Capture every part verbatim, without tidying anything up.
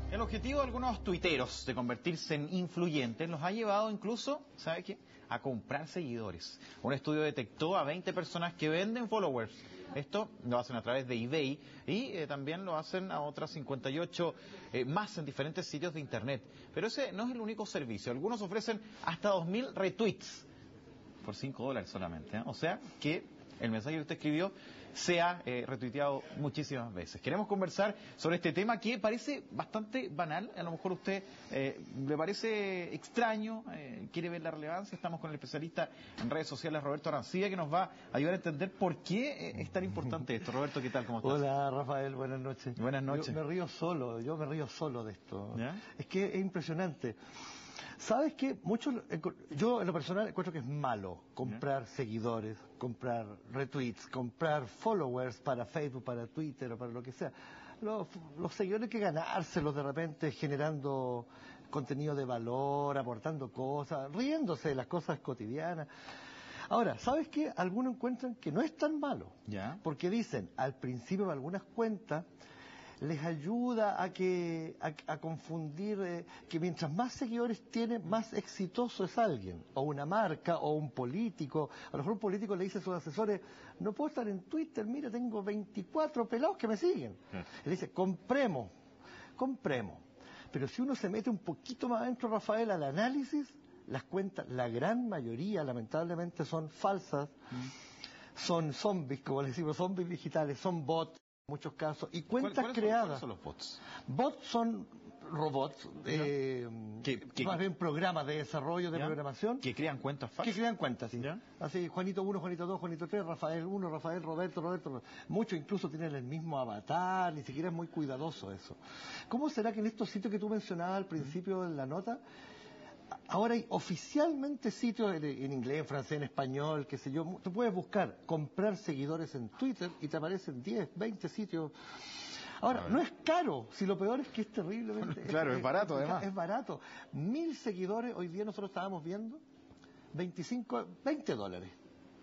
El objetivo de algunos tuiteros de convertirse en influyentes los ha llevado incluso, ¿sabe qué?, a comprar seguidores. Un estudio detectó a veinte personas que venden followers. Esto lo hacen a través de eBay y eh, también lo hacen a otras cincuenta y ocho eh, más en diferentes sitios de internet. Pero ese no es el único servicio. Algunos ofrecen hasta dos mil retweets por cinco dólares solamente, ¿eh? O sea que el mensaje que usted escribió se ha eh, retuiteado muchísimas veces. Queremos conversar sobre este tema que parece bastante banal. A lo mejor a usted eh, le parece extraño, eh, quiere ver la relevancia. Estamos con el especialista en redes sociales, Roberto Arancibia, que nos va a ayudar a entender por qué eh, es tan importante esto. Roberto, ¿qué tal? ¿Cómo estás? Hola, Rafael, buenas noches. Buenas noches. Yo me río solo, yo me río solo de esto. ¿Ya? Es que es impresionante. ¿Sabes qué? Muchos, yo en lo personal encuentro que es malo comprar ¿Ya? seguidores, comprar retweets, comprar followers para Facebook, para Twitter o para lo que sea. Los, los seguidores hay que ganárselos de repente generando contenido de valor, aportando cosas, riéndose de las cosas cotidianas. Ahora, ¿sabes qué? Algunos encuentran que no es tan malo. ¿Ya? Porque dicen, al principio de algunas cuentas, les ayuda a que a, a confundir eh, que mientras más seguidores tiene, más exitoso es alguien, o una marca, o un político. A lo mejor un político le dice a sus asesores, no puedo estar en Twitter, mira, tengo veinticuatro pelados que me siguen. Sí. Le dice, compremos, compremos. Pero si uno se mete un poquito más adentro, Rafael, al análisis, las cuentas, la gran mayoría, lamentablemente, son falsas, mm. son zombies, como les decimos, zombies digitales, son bots. Muchos casos, y cuentas ¿Cuál, ¿cuáles creadas. Son, ¿Cuáles son los bots? Bots son robots, eh, ¿Qué, qué, más bien programas de desarrollo, de ¿ya? programación. Que crean cuentas falsas. Que crean cuentas, sí. ¿Ya? Así, Juanito uno, Juanito dos, Juanito tres, Rafael uno, Rafael, Roberto, Roberto. Muchos incluso tienen el mismo avatar, ni siquiera es muy cuidadoso eso. ¿Cómo será que en estos sitios que tú mencionabas al principio de la nota, ahora hay oficialmente sitios en, en inglés, en francés, en español, qué sé yo, tú puedes buscar comprar seguidores en Twitter y te aparecen diez, veinte sitios. Ahora, no es caro, si lo peor es que es terriblemente... Claro, es, es barato es, además. Es barato. Mil seguidores, hoy día nosotros estábamos viendo, veinticinco, veinte dólares.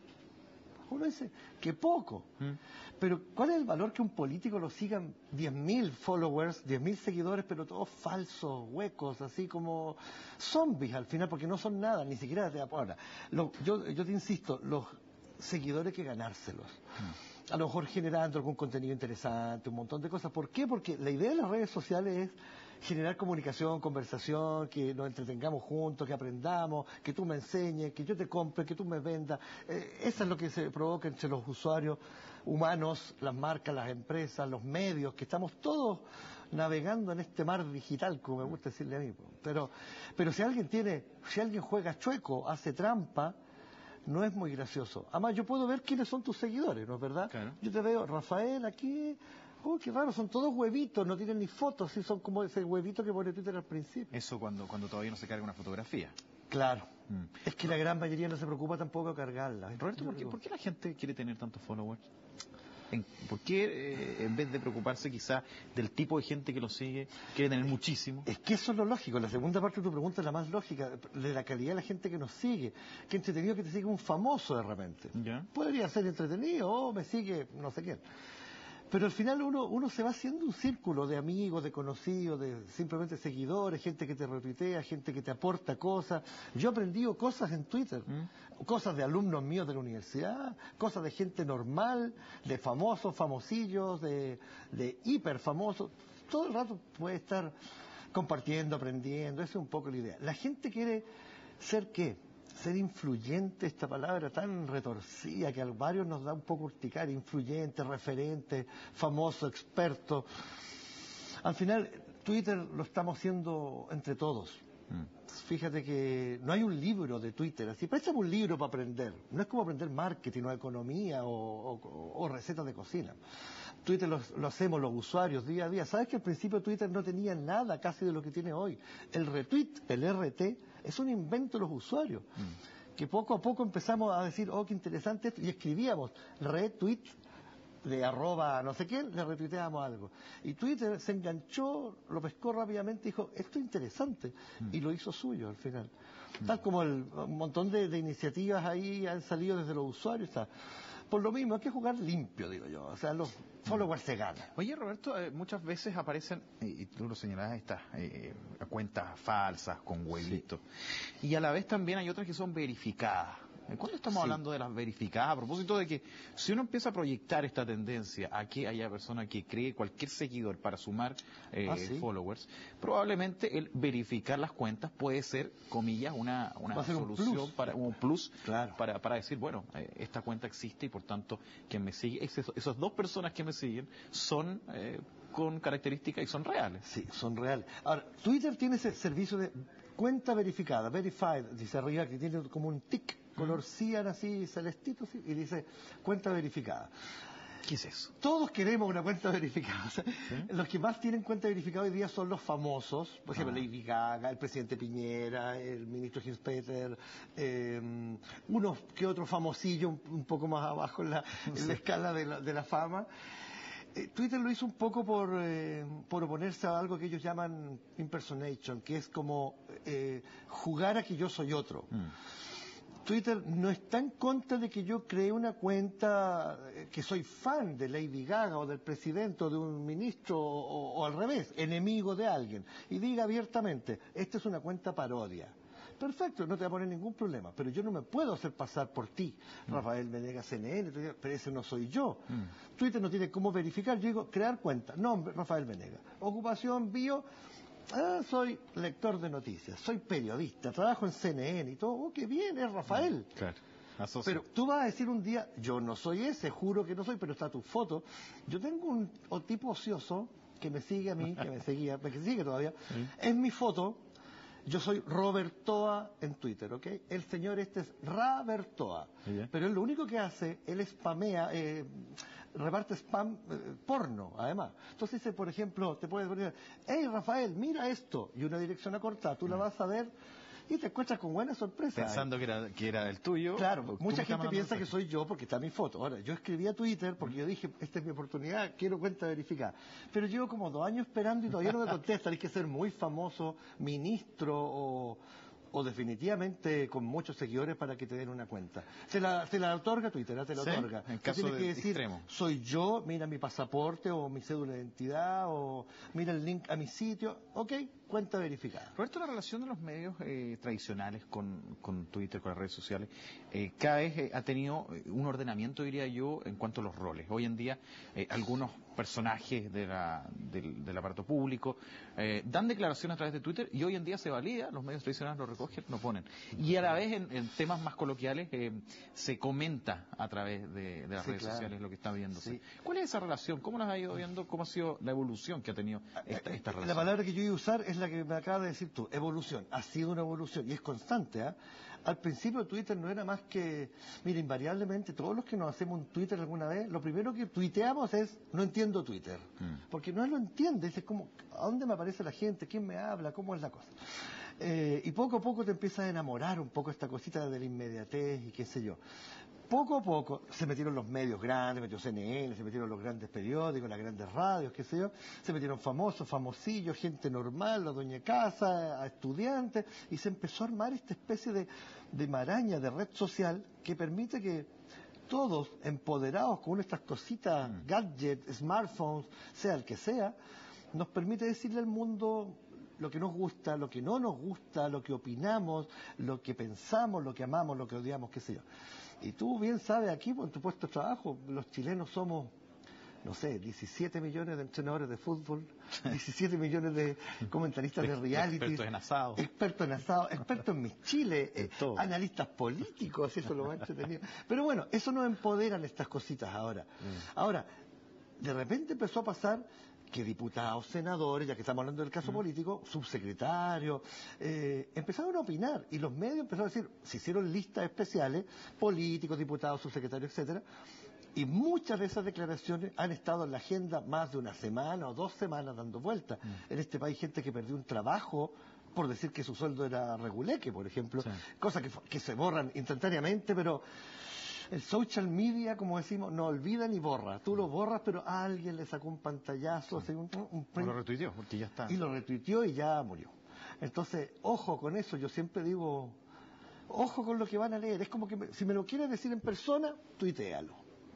Uno dice, que poco. Mm. Pero, ¿cuál es el valor que un político lo sigan diez mil followers, diez mil seguidores, pero todos falsos, huecos, así como zombies al final, porque no son nada, ni siquiera te apoyan? Lo, yo, yo te insisto, los seguidores hay que ganárselos. Mm. A lo mejor generando algún contenido interesante, un montón de cosas. ¿Por qué? Porque la idea de las redes sociales es generar comunicación, conversación, que nos entretengamos juntos, que aprendamos, que tú me enseñes, que yo te compre, que tú me vendas. Eh, eso es lo que se provoca entre los usuarios humanos, las marcas, las empresas, los medios, que estamos todos navegando en este mar digital, como me gusta decirle a mí. Pero, pero si alguien tiene, si alguien juega chueco, hace trampa, no es muy gracioso. Además, yo puedo ver quiénes son tus seguidores, ¿no es verdad? Claro. Yo te veo, Rafael, aquí... Oh, qué raro, son todos huevitos, no tienen ni fotos, sí, son como ese huevito que pone Twitter al principio. Eso cuando, cuando todavía no se carga una fotografía. Claro. Mm. Es que la gran mayoría no se preocupa tampoco de cargarla. Roberto, ¿por qué, ¿por qué la gente quiere tener tantos followers? En, ¿Por qué, eh, en vez de preocuparse quizá del tipo de gente que lo sigue, quiere tener muchísimo? Es que eso es lo lógico. La segunda parte de tu pregunta es la más lógica, de la calidad de la gente que nos sigue. Qué entretenido que te siga un famoso de repente. ¿Ya? Podría ser entretenido, o me sigue no sé quién. Pero al final uno, uno se va haciendo un círculo de amigos, de conocidos, de simplemente seguidores, gente que te retuitea, gente que te aporta cosas. Yo he aprendido cosas en Twitter, ¿Mm? cosas de alumnos míos de la universidad, cosas de gente normal, de famosos, famosillos, de, de hiper famosos. Todo el rato puede estar compartiendo, aprendiendo, esa es un poco la idea. La gente quiere ser ¿qué? Ser influyente, esta palabra tan retorcida que a varios nos da un poco urticaria, influyente, referente, famoso, experto. Al final, Twitter lo estamos haciendo entre todos. Mm. Fíjate que no hay un libro de Twitter, así, préstame un libro para aprender. No es como aprender marketing o economía o, o, o recetas de cocina. Twitter lo, lo hacemos los usuarios día a día. ¿Sabes que al principio Twitter no tenía nada casi de lo que tiene hoy? El retweet, el R T, es un invento de los usuarios. Mm. Que poco a poco empezamos a decir, oh, qué interesante esto, y escribíamos retweet de arroba no sé quién, le retuiteábamos algo. Y Twitter se enganchó, lo pescó rápidamente y dijo, esto es interesante. Mm. Y lo hizo suyo al final. Mm. Tal como el, un montón de, de iniciativas ahí han salido desde los usuarios. Está. Por lo mismo, hay que jugar limpio, digo yo. O sea, los followers se ganan. Oye, Roberto, eh, muchas veces aparecen, y tú lo señalabas, estas eh, cuentas falsas con huevitos. Sí. Y a la vez también hay otras que son verificadas. ¿Cuándo estamos sí. hablando de las verificadas? A propósito de que si uno empieza a proyectar esta tendencia a que haya personas que cree cualquier seguidor para sumar eh, ah, ¿sí? followers, probablemente el verificar las cuentas puede ser, comillas, una, una solución, un plus. para un plus claro. para, para decir, bueno, eh, esta cuenta existe y por tanto quien me sigue, esos, esas dos personas que me siguen son eh, con características y son reales. Sí, son reales. Ahora, Twitter tiene ese servicio de cuenta verificada, verified, dice arriba, que tiene como un tic color cian así, celestito, ¿sí? Y dice cuenta verificada. ¿Qué es eso? Todos queremos una cuenta verificada. O sea, ¿sí? Los que más tienen cuenta verificada hoy día son los famosos, por ejemplo, ah. Lady Gaga, el presidente Piñera, el ministro Hinspeter, eh, unos que otros famosillos un, un poco más abajo en la, en sí. la escala de la, de la fama. Eh, Twitter lo hizo un poco por, eh, por oponerse a algo que ellos llaman impersonation, que es como eh, jugar a que yo soy otro. Mm. Twitter no está en contra de que yo cree una cuenta que soy fan de Lady Gaga o del presidente o de un ministro o, o al revés, enemigo de alguien, y diga abiertamente, esta es una cuenta parodia. Perfecto, no te va a poner ningún problema, pero yo no me puedo hacer pasar por ti, mm. Rafael Venegas C N N, pero ese no soy yo. Mm. Twitter no tiene cómo verificar, yo digo, crear cuenta, nombre, Rafael Venegas, ocupación, bio... Ah, soy lector de noticias, soy periodista, trabajo en C N N y todo. Oh, qué bien, es Rafael. Claro. Asocio. Pero tú vas a decir un día, yo no soy ese, juro que no soy, pero está tu foto. Yo tengo un, un tipo ocioso que me sigue a mí, que me seguía, que sigue todavía. ¿Sí? Es mi foto. Yo soy Robertoa en Twitter, ¿ok? El señor este es Rabertoa. ¿Sí? Pero él lo único que hace, él spamea, eh, reparte spam eh, porno, además. Entonces dice, por ejemplo, te puedes poner, hey Rafael, mira esto, y una dirección acortada, tú la vas a ver y te encuentras con buena sorpresa. Pensando que era, que era el tuyo. Claro, mucha gente piensa que soy yo porque está mi foto. Ahora, yo escribí a Twitter porque yo dije, esta es mi oportunidad, quiero cuenta verificada. Pero llevo como dos años esperando y todavía no me contestan. Hay que ser muy famoso, ministro o... o definitivamente con muchos seguidores para que te den una cuenta. Se la, se la otorga Twitter, te la sí, otorga. En caso tienes de que decir, extremo. Soy yo, mira mi pasaporte o mi cédula de identidad o mira el link a mi sitio. Ok, cuenta verificada. Roberto, la relación de los medios eh, tradicionales con, con Twitter, con las redes sociales, eh, cada vez eh, ha tenido un ordenamiento, diría yo, en cuanto a los roles. Hoy en día, eh, algunos personajes de la, del, del aparato público eh, dan declaraciones a través de Twitter y hoy en día se valida, los medios tradicionales lo recogen, lo ponen. Y a la vez, en, en temas más coloquiales, eh, se comenta a través de, de las sí, redes claro. sociales lo que está viéndose. Sí. ¿Cuál es esa relación? ¿Cómo las ha ido viendo? ¿Cómo ha sido la evolución que ha tenido esta, esta relación? La palabra que yo iba a usar es la que me acabas de decir tú, evolución. Ha sido una evolución y es constante, ¿eh? Al principio Twitter no era más que, mira, invariablemente todos los que nos hacemos un Twitter alguna vez, lo primero que tuiteamos es, no entiendo Twitter. Mm. Porque no lo entiendes, es como, ¿a dónde me aparece la gente? ¿Quién me habla? ¿Cómo es la cosa? Eh, y poco a poco te empiezas a enamorar un poco esta cosita de la inmediatez y qué sé yo. Poco a poco se metieron los medios grandes, metió C N N, se metieron los grandes periódicos, las grandes radios, qué sé yo, se metieron famosos, famosillos, gente normal, la doña casa, a estudiantes, y se empezó a armar esta especie de, de maraña de red social que permite que todos empoderados con estas cositas, mm. gadgets, smartphones, sea el que sea, nos permite decirle al mundo lo que nos gusta, lo que no nos gusta, lo que opinamos, lo que pensamos, lo que amamos, lo que odiamos, qué sé yo. Y tú bien sabes aquí, en tu puesto de trabajo, los chilenos somos, no sé, diecisiete millones de entrenadores de fútbol, diecisiete millones de comentaristas de reality. Expertos en asado. Expertos en asado, expertos en mis chiles, eh, analistas políticos, eso es lo más entretenido. Pero bueno, eso nos empoderan estas cositas ahora. Mm. Ahora, de repente empezó a pasar que diputados, senadores, ya que estamos hablando del caso mm. político, subsecretarios, eh, empezaron a opinar y los medios empezaron a decir, se hicieron listas especiales, políticos, diputados, subsecretarios, etcétera, y muchas de esas declaraciones han estado en la agenda más de una semana o dos semanas dando vueltas. Mm. En este país gente que perdió un trabajo por decir que su sueldo era reguleque, por ejemplo, sí. cosas que, que se borran instantáneamente, pero el social media, como decimos, no olvida ni borra. Tú lo borras, pero a alguien le sacó un pantallazo, sí. un, un print, lo retuiteó, porque ya está. Y lo retuiteó y ya murió. Entonces, ojo con eso. Yo siempre digo, ojo con lo que van a leer. Es como que me, si me lo quieres decir en persona, tuitealo.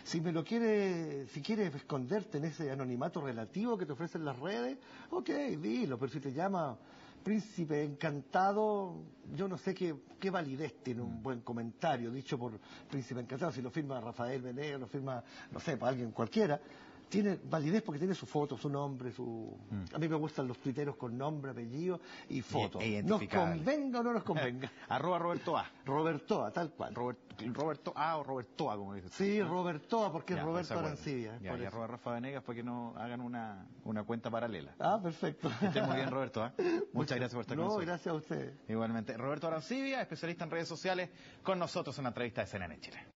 Si me lo quiere, si quieres esconderte en ese anonimato relativo que te ofrecen las redes, ok, dilo, pero si te llama Príncipe Encantado, yo no sé qué, qué validez tiene un buen comentario dicho por Príncipe Encantado, si lo firma Rafael Venegas, lo firma, no sé, para alguien cualquiera. Tiene validez porque tiene su foto, su nombre, su... Mm. A mí me gustan los tuiteros con nombre, apellido y foto. E nos convenga o no nos convenga. Arroba Roberto A. Roberto A, tal cual. Robert, Roberto A o Roberto A, como dices. Sí, ¿no? Roberto A, porque ya, es Roberto pues Arancibia. Ya, y arroba Rafa Venegas para que no hagan una, una cuenta paralela. Ah, perfecto. Que esté muy bien, Roberto A. Muchas, Muchas gracias por estar no, con nosotros. No, gracias a usted. Igualmente. Roberto Arancibia, especialista en redes sociales, con nosotros en la entrevista de C N N Chile.